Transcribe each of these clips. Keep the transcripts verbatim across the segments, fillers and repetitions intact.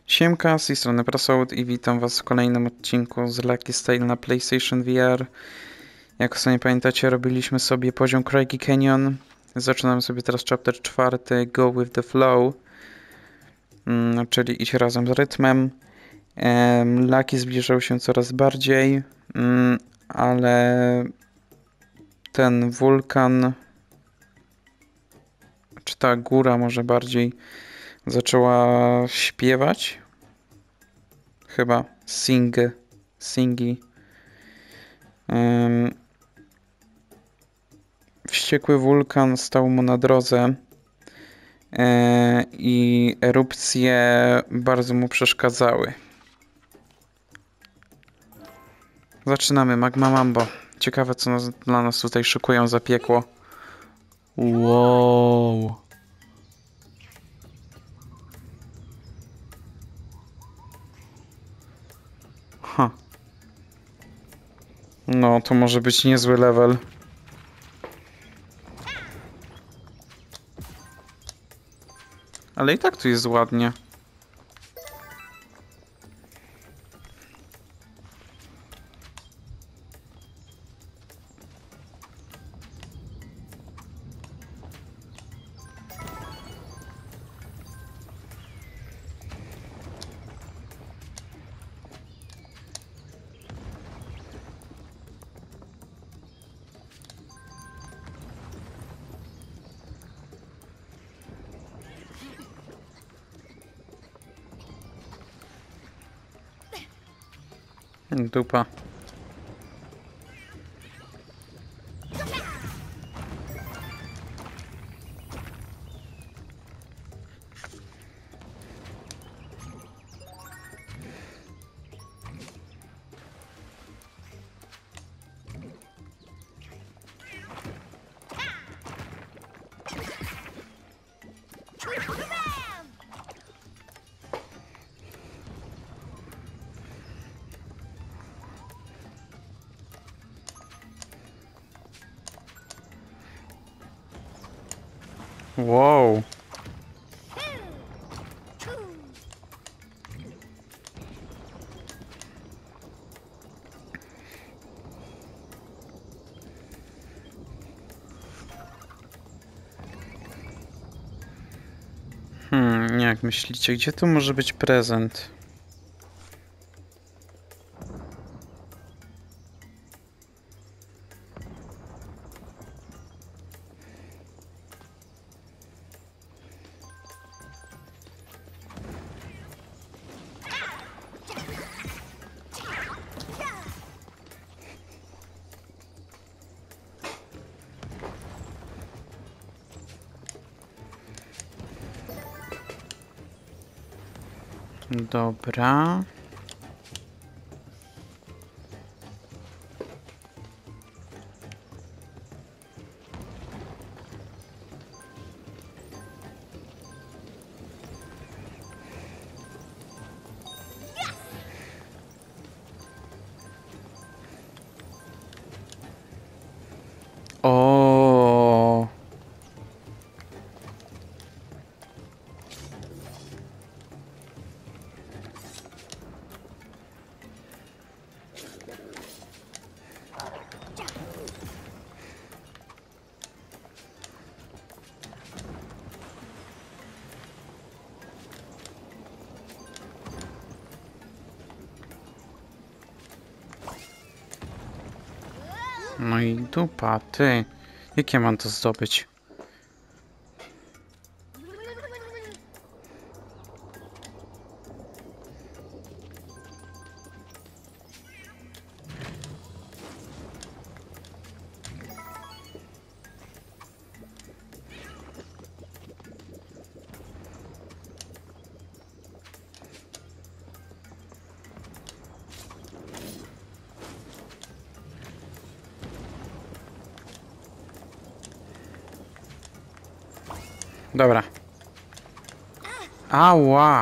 Siemka, z tej strony Prasołd i witam was w kolejnym odcinku z Lucky Style na PlayStation V R. Jak sobie pamiętacie, robiliśmy sobie poziom Craggy Canyon. Zaczynamy sobie teraz chapter czwarty, Go with the Flow, mm, czyli iść razem z rytmem. Um, Lucky zbliżał się coraz bardziej, mm, ale ten wulkan, czy ta góra może bardziej, zaczęła śpiewać. Chyba sing, singi. Um, wściekły wulkan stał mu na drodze e, i erupcje bardzo mu przeszkadzały. Zaczynamy. Magma Mambo. Ciekawe, co nas, dla nas tutaj szykują za piekło. Wow. Ha. No, to może być niezły level. Ale i tak tu jest ładnie. Dupa. Wow. Hmm, jak myślicie, gdzie tu może być prezent? Dobra. O. No i dupa, ty. Jak ja mam to zdobyć? Dobra. Ała.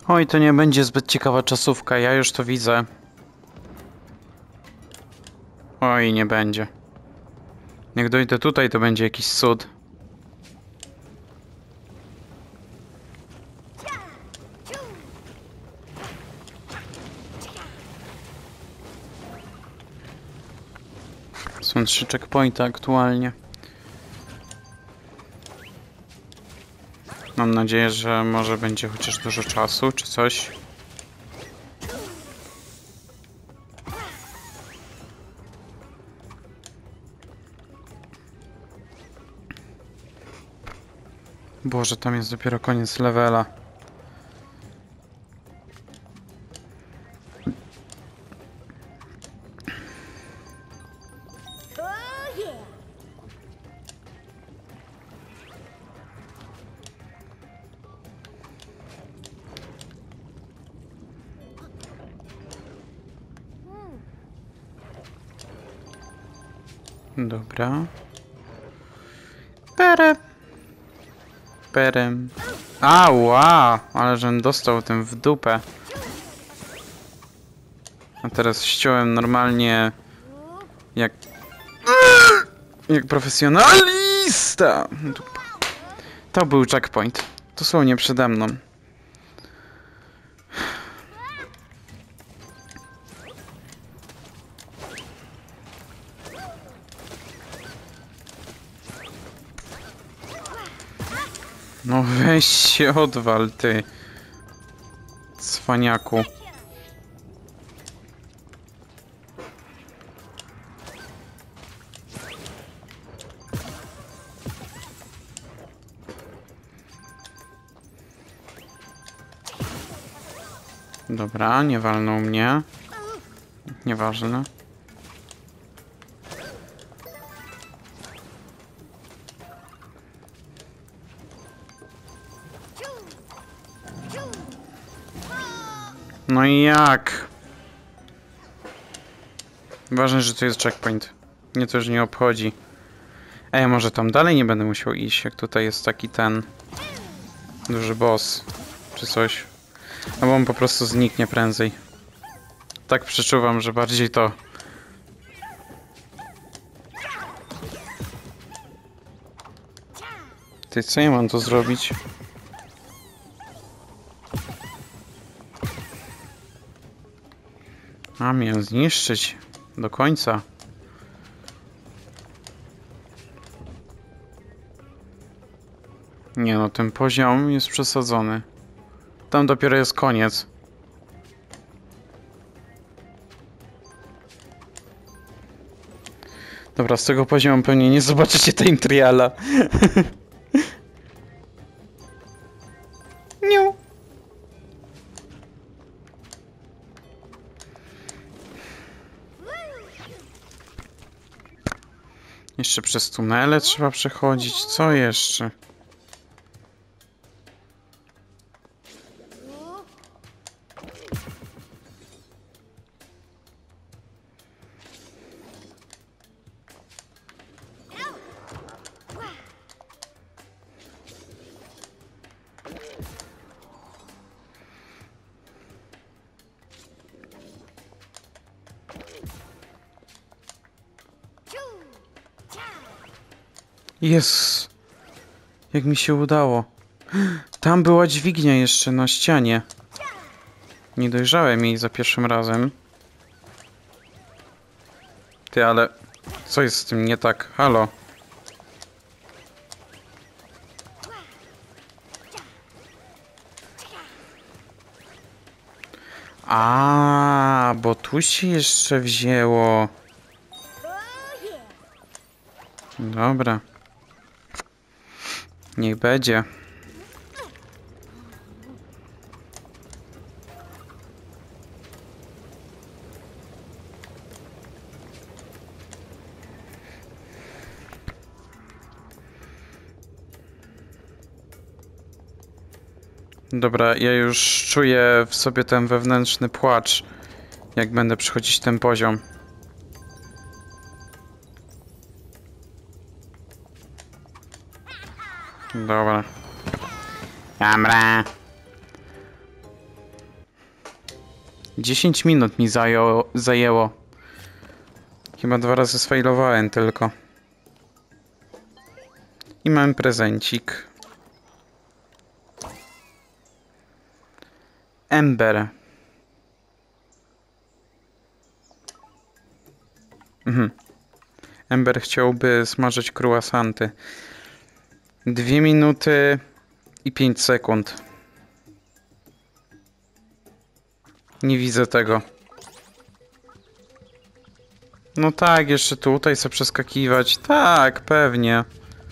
Oj, to nie będzie zbyt ciekawa czasówka, ja już to widzę. Oj, nie będzie. Jak dojdę tutaj, to będzie jakiś cud. Są trzy checkpointy aktualnie. Mam nadzieję, że może będzie chociaż dużo czasu, czy coś. Boże, tam jest dopiero koniec levela. Dobra. Pere. Perem. Ała! Ale żem dostał tym w dupę. A teraz ściąłem normalnie... Jak... Jak profesjonalista! Dupa. To był checkpoint. Dosłownie przede mną. No weź się odwal, ty cwaniaku. Dobra, nie walnął mnie. Nieważne. No i jak? Ważne, że to jest checkpoint. Mnie to już nie obchodzi. Ej, może tam dalej nie będę musiał iść, jak tutaj jest taki ten... duży boss. Czy coś. Albo on po prostu zniknie prędzej. Tak przeczuwam, że bardziej to... Ty, co ja mam tu zrobić? Mam ją zniszczyć do końca. Nie no, ten poziom jest przesadzony. Tam dopiero jest koniec. Dobra, z tego poziomu pewnie nie zobaczycie tej triala. Niu. Jeszcze przez tunele trzeba przechodzić. Co jeszcze? Jest. Jak mi się udało. Tam była dźwignia jeszcze na ścianie. Nie dojrzałem jej za pierwszym razem. Ty, ale... Co jest z tym nie tak? Halo? A, bo tu się jeszcze wzięło. Dobra. Niech będzie. Dobra, ja już czuję w sobie ten wewnętrzny płacz, jak będę przechodzić ten poziom. Dobra. Dobra. dziesięć minut mi zajęło, zajęło. Chyba dwa razy sfailowałem tylko. I mam prezencik. Ember. Mhm. Ember chciałby smażyć croissanty. Dwie minuty i pięć sekund. Nie widzę tego. No tak, jeszcze tutaj chcę przeskakiwać. Tak, pewnie.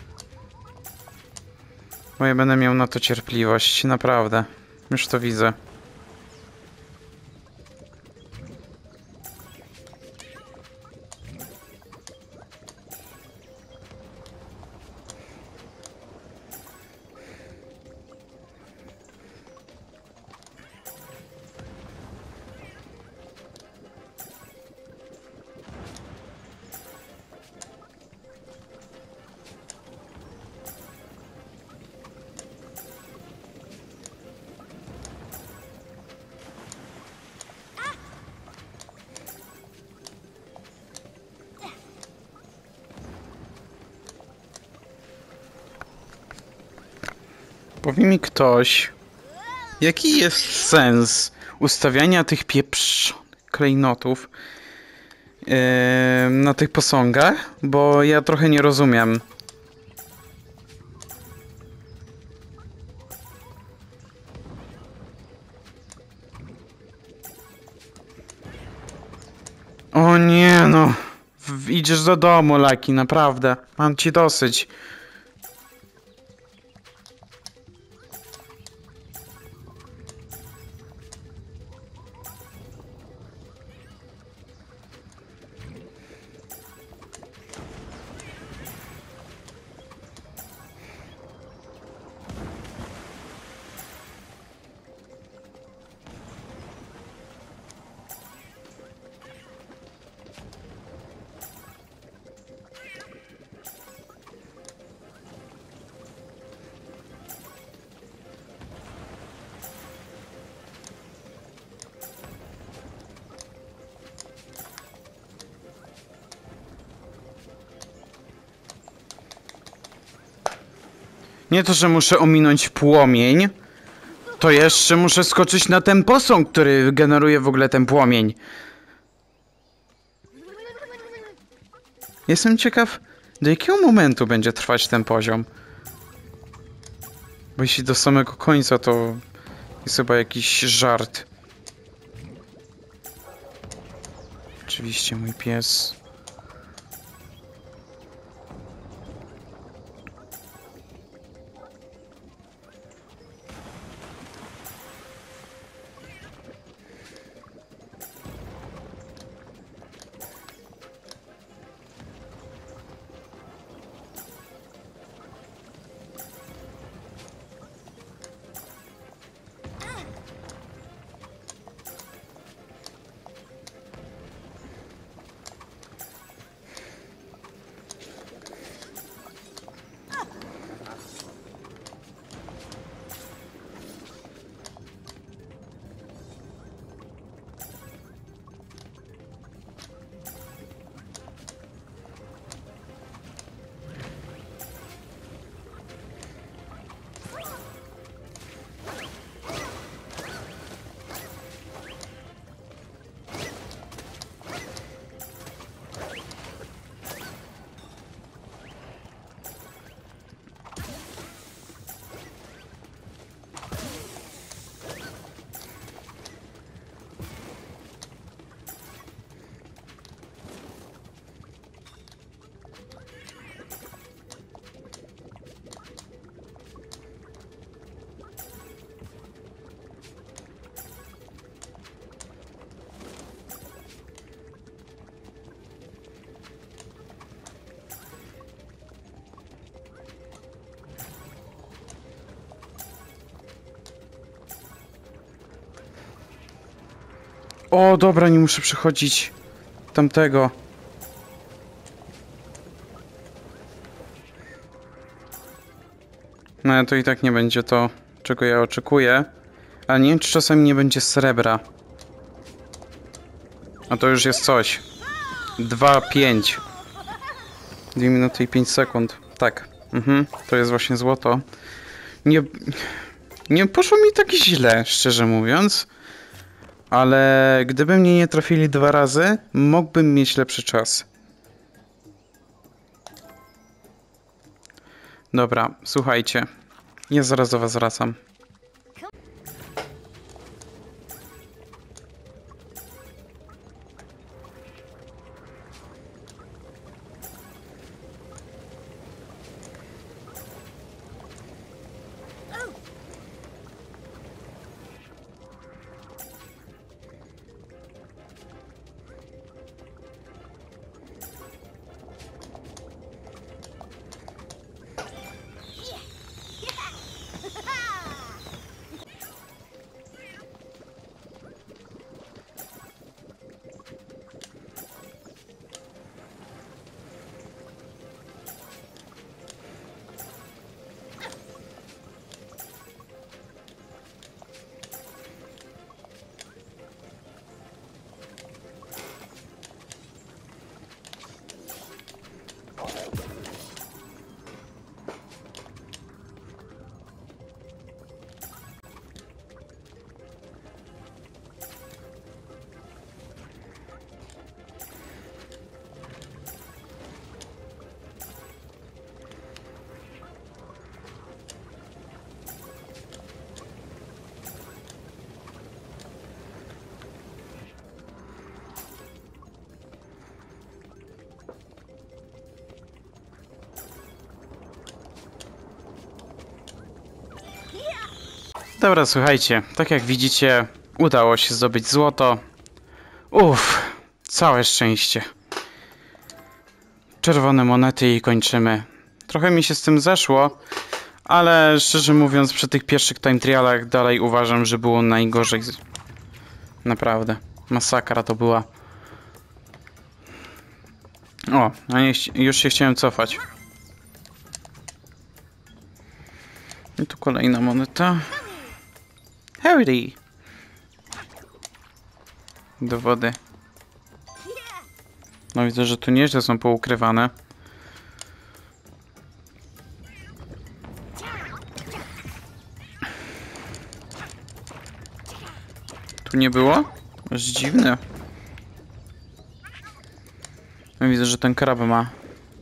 Bo ja będę miał na to cierpliwość, naprawdę. Już to widzę. Powie mi ktoś, jaki jest sens ustawiania tych pieprzonych klejnotów yy, na tych posągach? Bo ja trochę nie rozumiem. O nie no, w, idziesz do domu, Lucky, naprawdę. Mam ci dosyć. Nie to, że muszę ominąć płomień, to jeszcze muszę skoczyć na ten posąg, który generuje w ogóle ten płomień. Jestem ciekaw, do jakiego momentu będzie trwać ten poziom. Bo jeśli do samego końca, to jest chyba jakiś żart. Oczywiście mój pies. O, dobra, nie muszę przechodzić tamtego. No to i tak nie będzie to, czego ja oczekuję. A nie wiem, czy czasami nie będzie srebra. A to już jest coś. dwa pięć. dwie minuty i pięć sekund. Tak. Mhm. To jest właśnie złoto. Nie... Nie poszło mi tak źle, szczerze mówiąc. Ale gdyby mnie nie trafili dwa razy, mógłbym mieć lepszy czas. Dobra, słuchajcie. Ja zaraz do was wracam. Dobra, słuchajcie, tak jak widzicie, udało się zdobyć złoto. Uff, całe szczęście. Czerwone monety i kończymy. Trochę mi się z tym zeszło, ale szczerze mówiąc przy tych pierwszych time trialach dalej uważam, że było najgorzej. Naprawdę, masakra to była. O, a nie, już się chciałem cofać. I tu kolejna moneta. Howdy! Dowody. No widzę, że tu nieźle są poukrywane. Tu nie było? Aż dziwne. No widzę, że ten krab ma.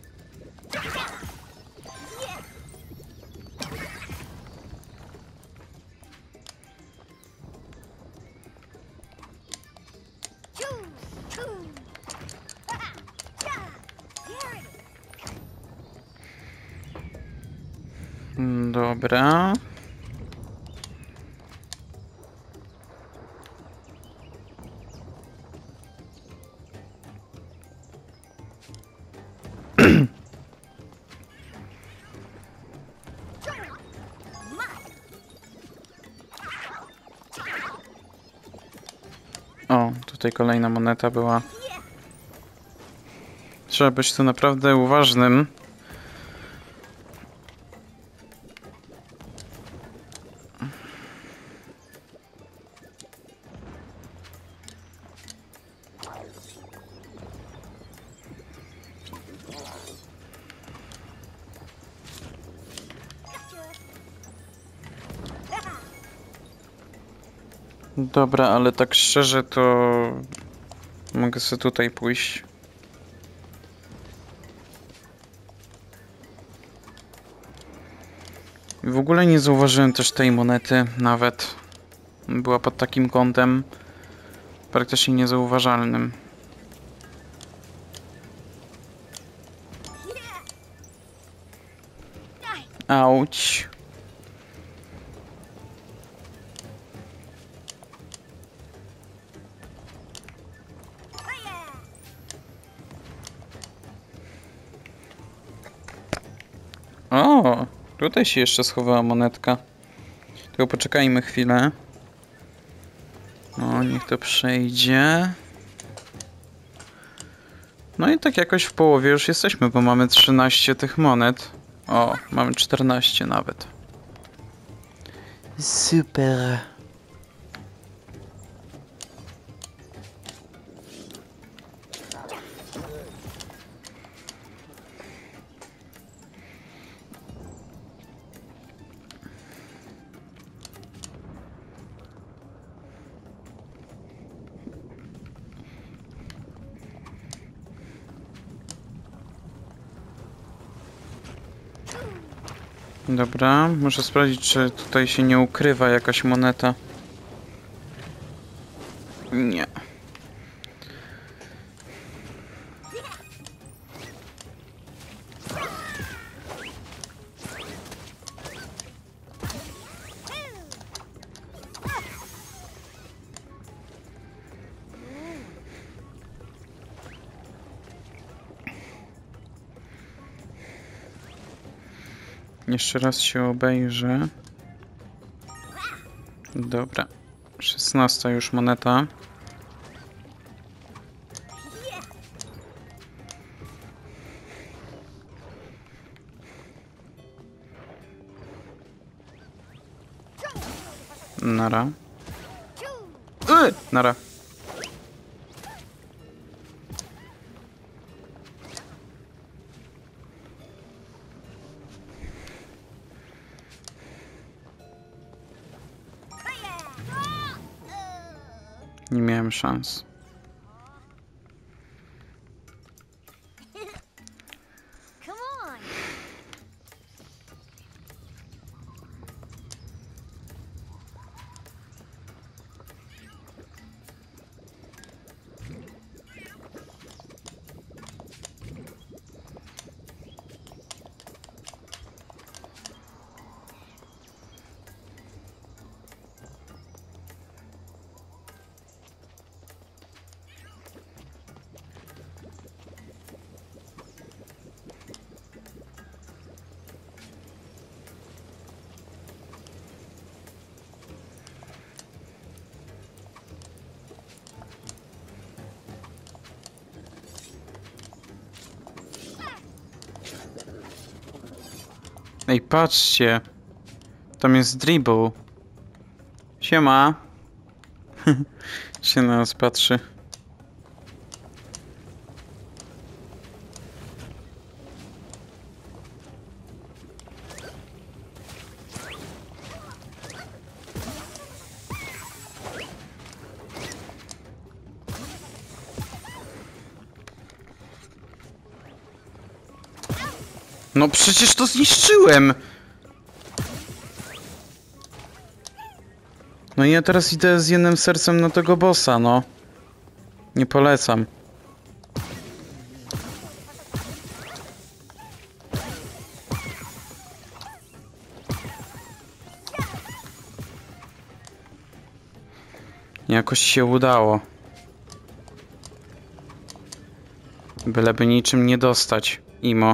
Dobra. O, tutaj kolejna moneta była. Trzeba być tu naprawdę uważnym. Dobra, ale tak szczerze to mogę sobie tutaj pójść. W ogóle nie zauważyłem też tej monety nawet. Była pod takim kątem praktycznie niezauważalnym. Auć. O, tutaj się jeszcze schowała monetka. Tylko poczekajmy chwilę. O, niech to przejdzie. No i tak jakoś w połowie już jesteśmy, bo mamy trzynaście tych monet. O, mamy czternaście nawet. Super. Dobra, muszę sprawdzić, czy tutaj się nie ukrywa jakaś moneta. Nie. Jeszcze raz się obejrzę. Dobra. szesnasta już moneta. Nara. Yy, nara. Nie miałem szans. Ej, patrzcie. Tam jest dribble. Siema. Się na nas patrzy. No przecież to zniszczyłem! No i ja teraz idę z jednym sercem na tego bossa, no. Nie polecam. Jakoś się udało. Byleby niczym nie dostać, imo.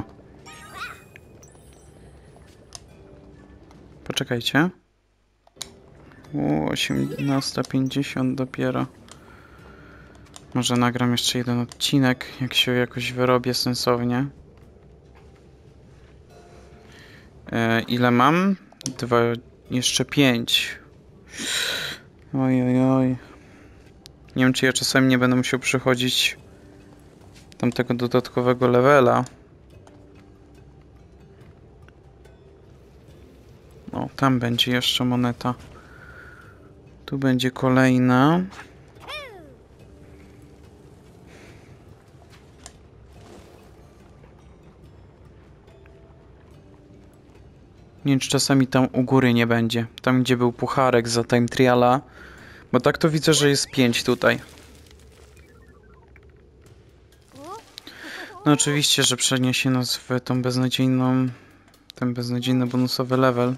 Poczekajcie. O, osiemnasta pięćdziesiąt dopiero. Może nagram jeszcze jeden odcinek, jak się jakoś wyrobię sensownie. E, ile mam? Dwa, jeszcze pięć. Oj, oj, oj. Nie wiem, czy ja czasami nie będę musiał przychodzić tamtego dodatkowego levela. O, tam będzie jeszcze moneta. Tu będzie kolejna. Nie wiem, czy czasami tam u góry nie będzie. Tam, gdzie był pucharek za time triala. Bo tak to widzę, że jest pięć tutaj. No oczywiście, że przeniesie nas w tą beznadziejną... ten beznadziejny bonusowy level.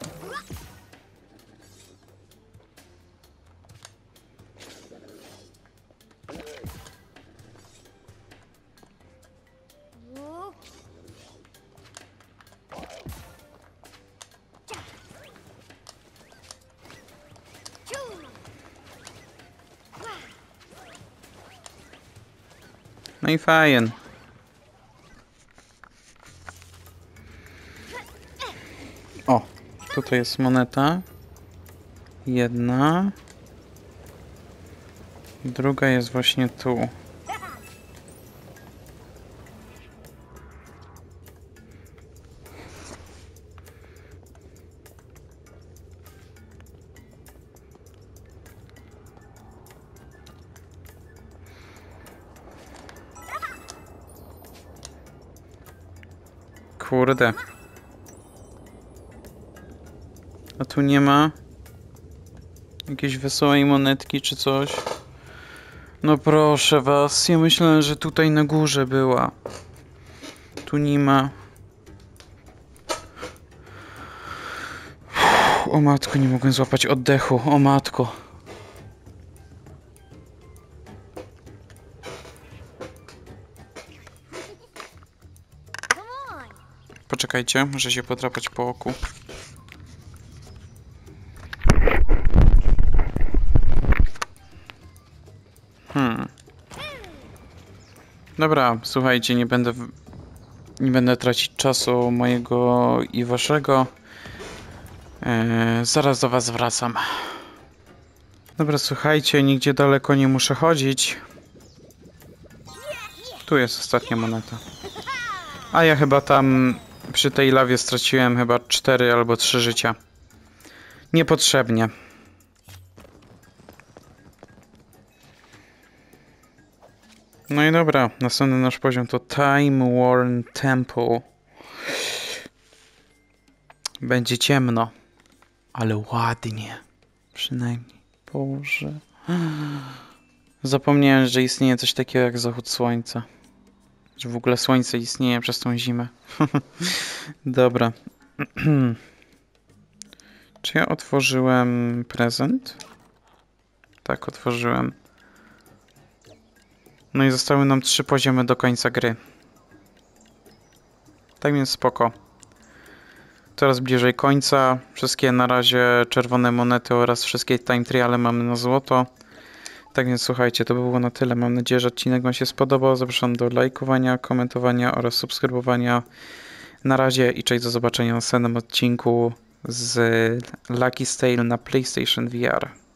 No i fajnie. O, tutaj jest moneta. Jedna. Druga jest właśnie tu. Kurde. A tu nie ma jakiejś wesołej monetki czy coś? No proszę was, ja myślałem, że tutaj na górze była. Tu nie ma. O matko, nie mogłem złapać oddechu. O matko. Poczekajcie, muszę się podrapać po oku. Hmm. Dobra, słuchajcie, nie będę w... nie będę tracić czasu mojego i waszego. Eee, zaraz do was wracam. Dobra, słuchajcie, nigdzie daleko nie muszę chodzić. Tu jest ostatnia moneta. A ja chyba tam przy tej lawie straciłem chyba cztery albo trzy życia. Niepotrzebnie. No i dobra, następny nasz poziom to Time Worn Temple. Będzie ciemno, ale ładnie. Przynajmniej. Boże. Zapomniałem, że istnieje coś takiego jak zachód słońca. Że w ogóle słońce istnieje przez tą zimę. Dobra. Czy ja otworzyłem prezent? Tak, otworzyłem. No i zostały nam trzy poziomy do końca gry. Tak więc spoko. Coraz bliżej końca. Wszystkie na razie czerwone monety oraz wszystkie time triale mamy na złoto. Tak więc słuchajcie, to by było na tyle. Mam nadzieję, że odcinek wam się spodobał. Zapraszam do lajkowania, komentowania oraz subskrybowania. Na razie i cześć, do zobaczenia na następnym odcinku z Lucky's Tale na PlayStation V R.